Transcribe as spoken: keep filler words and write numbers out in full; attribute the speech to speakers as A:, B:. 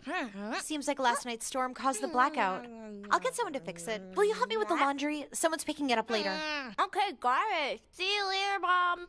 A: Seems like last night's storm caused the blackout. I'll get someone to fix it. Will you help me with the laundry? Someone's picking it up later.
B: Okay, got it. See you later, Mom.